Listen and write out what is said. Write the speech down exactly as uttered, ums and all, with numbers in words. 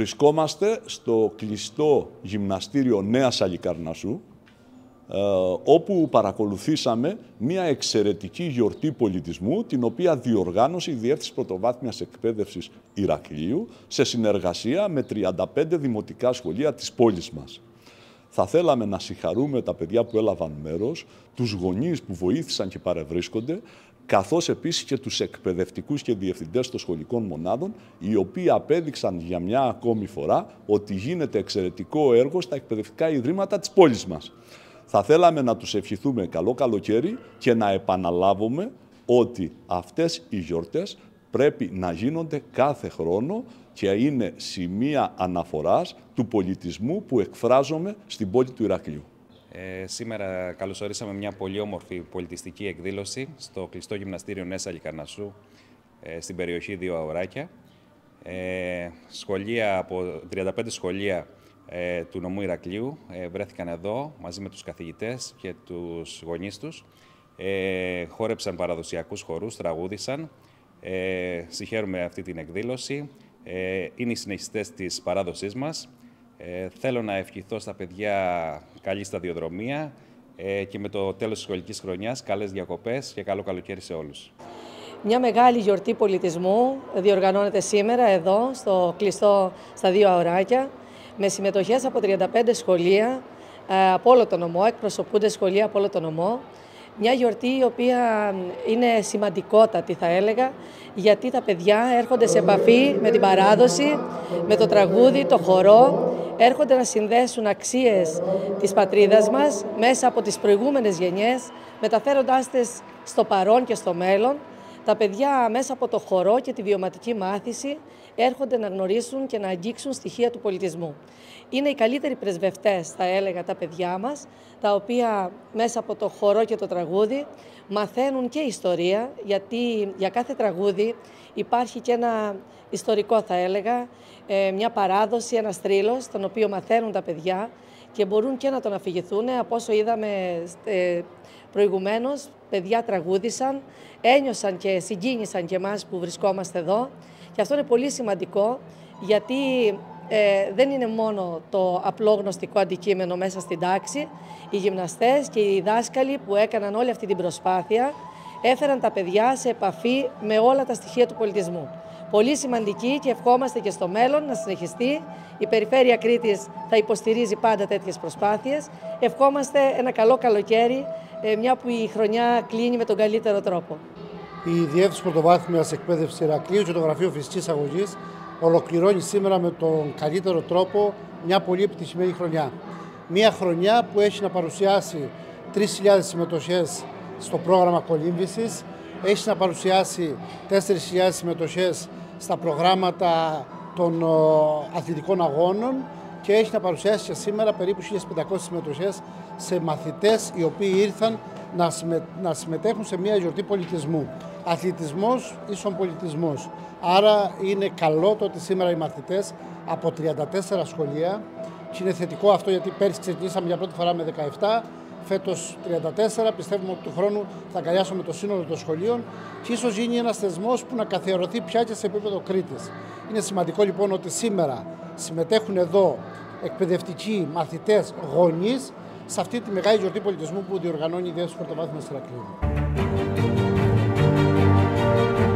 Βρισκόμαστε στο κλειστό γυμναστήριο Νέας Αλικαρνασσού, όπου παρακολουθήσαμε μια εξαιρετική γιορτή πολιτισμού, την οποία διοργάνωσε η Διεύθυνση Πρωτοβάθμιας Εκπαίδευσης Ηρακλείου σε συνεργασία με τριάντα πέντε δημοτικά σχολεία της πόλης μας. Θα θέλαμε να συγχαρούμε τα παιδιά που έλαβαν μέρος, τους γονείς που βοήθησαν και παρευρίσκονται, καθώς επίσης και τους εκπαιδευτικούς και διευθυντές των σχολικών μονάδων, οι οποίοι απέδειξαν για μια ακόμη φορά ότι γίνεται εξαιρετικό έργο στα εκπαιδευτικά ιδρύματα της πόλης μας. Θα θέλαμε να τους ευχηθούμε καλό καλοκαίρι και να επαναλάβουμε ότι αυτές οι γιορτές πρέπει να γίνονται κάθε χρόνο και είναι σημεία αναφοράς του πολιτισμού που εκφράζομαι στην πόλη του Ηρακλείου. Ε, σήμερα καλωσορίσαμε μια πολύ όμορφη πολιτιστική εκδήλωση στο κλειστό γυμναστήριο Νέας Αλικαρνασσού, ε, στην περιοχή Δύο Αωράκια. Ε, σχολεία από τριάντα πέντε σχολεία ε, του νομού Ηρακλείου ε, βρέθηκαν εδώ μαζί με τους καθηγητές και τους γονείς τους. Ε, χόρεψαν παραδοσιακούς χορούς, τραγούδησαν. Ε, συγχαίρουμε αυτή την εκδήλωση. Ε, είναι οι συνεχιστές της παράδοσής μας. Ε, θέλω να ευχηθώ στα παιδιά καλή σταδιοδρομία ε, και με το τέλος της σχολικής χρονιάς καλές διακοπές και καλό καλοκαίρι σε όλους. Μια μεγάλη γιορτή πολιτισμού διοργανώνεται σήμερα εδώ στο κλειστό στα Δύο Αωράκια με συμμετοχές από τριάντα πέντε σχολεία ε, από όλο τον νομό, εκπροσωπούνται σχολεία από όλο τον νομό. Μια γιορτή η οποία είναι σημαντικότατη θα έλεγα, γιατί τα παιδιά έρχονται σε επαφή με την παράδοση, με το τραγούδι, το χορό, έρχονται να συνδέσουν αξίες της πατρίδας μας μέσα από τις προηγούμενες γενιές, μεταφέροντάς τις στο παρόν και στο μέλλον. Τα παιδιά μέσα από το χορό και τη βιωματική μάθηση έρχονται να γνωρίσουν και να αγγίξουν στοιχεία του πολιτισμού. Είναι οι καλύτεροι πρεσβευτές, θα έλεγα, τα παιδιά μας, τα οποία μέσα από το χορό και το τραγούδι μαθαίνουν και ιστορία, γιατί για κάθε τραγούδι υπάρχει και ένα ιστορικό, θα έλεγα, μια παράδοση, ένας θρύλος, τον οποίο μαθαίνουν τα παιδιά και μπορούν και να τον αφηγηθούν. Από όσο είδαμε προηγουμένως, παιδιά τραγούδησαν, ένιωσαν και συγκίνησαν και εμάς που βρισκόμαστε εδώ. Και αυτό είναι πολύ σημαντικό, γιατί ε, δεν είναι μόνο το απλό γνωστικό αντικείμενο μέσα στην τάξη. Οι γυμναστές και οι δάσκαλοι που έκαναν όλη αυτή την προσπάθεια έφεραν τα παιδιά σε επαφή με όλα τα στοιχεία του πολιτισμού. Πολύ σημαντική και ευχόμαστε και στο μέλλον να συνεχιστεί. Η Περιφέρεια Κρήτης θα υποστηρίζει πάντα τέτοιες προσπάθειες. Ευχόμαστε ένα καλό καλοκαίρι, μια που η χρονιά κλείνει με τον καλύτερο τρόπο. Η Διεύθυνση Πρωτοβάθμιας Εκπαίδευσης Ηρακλείου και το Γραφείο Φυσικής Αγωγής ολοκληρώνει σήμερα με τον καλύτερο τρόπο μια πολύ επιτυχημένη χρονιά. Μια χρονιά που έχει να παρουσιάσει τρεις χιλιάδες συμμετοχές στο πρόγραμμα κολύμβησης, έχει να παρουσιάσει τέσσερις χιλιάδες συμμετοχές στα προγράμματα των αθλητικών αγώνων και έχει να παρουσιάσει και σήμερα περίπου χίλιες πεντακόσιες συμμετοχές σε μαθητές οι οποίοι ήρθαν να, συμμε... να συμμετέχουν σε μια γιορτή πολιτισμού. Αθλητισμός ίσον πολιτισμός. Άρα είναι καλό το ότι σήμερα οι μαθητές από τριάντα τέσσερα σχολεία, και είναι θετικό αυτό γιατί πέρσι ξεκινήσαμε για πρώτη φορά με δεκαεπτά, φέτος τριάντα τέσσερα, πιστεύουμε ότι του χρόνου θα αγκαλιάσουμε το σύνολο των σχολείων και ίσως γίνει ένας θεσμός που να καθιερωθεί πια και σε επίπεδο Κρήτης. Είναι σημαντικό λοιπόν ότι σήμερα συμμετέχουν εδώ εκπαιδευτικοί, μαθητές, γονείς σε αυτή τη μεγάλη γιορτή πολιτισμού που διοργανώνει η Διεύθυνση Πρωτοβάθμιας Ηρακλείου.